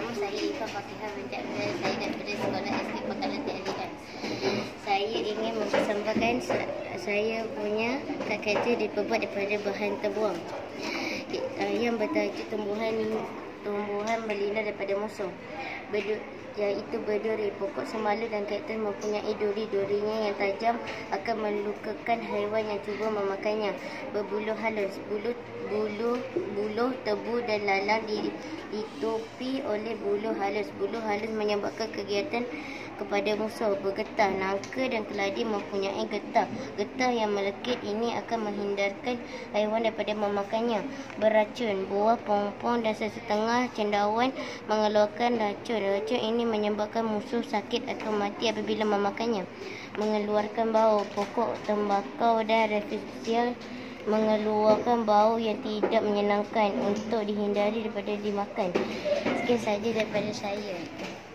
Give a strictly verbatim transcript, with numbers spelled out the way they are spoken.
Nama saya Ifah Fakihah binti Abdul. Saya daripada Sekolah S K Pakalan Ta'lian. Saya ingin mempersembahkan saya punya kata-kata diperbuat daripada bahan terbuang yang bertajuk tumbuhan tumbuhan berlindung daripada musuh. Berdu, iaitu berduri. Pokok semalu dan kaktus mempunyai duri-durinya yang tajam akan melukakan haiwan yang cuba memakannya. Berbulu halus, bulu bulu buluh tebu dan lalang ditutupi oleh bulu halus. Bulu halus menyebabkan kegiatan kepada musuh. Bergetah, nangka dan keladi mempunyai getah. Getah yang melekit ini akan menghindarkan haiwan daripada memakannya. Beracun, buah pompong dan sesetengah cendawan mengeluarkan racun. Racun ini menyebabkan musuh sakit atau mati apabila memakannya. Mengeluarkan bau, pokok tembakau dan refusial mengeluarkan bau yang tidak menyenangkan untuk dihindari daripada dimakan. Sekian saja daripada saya.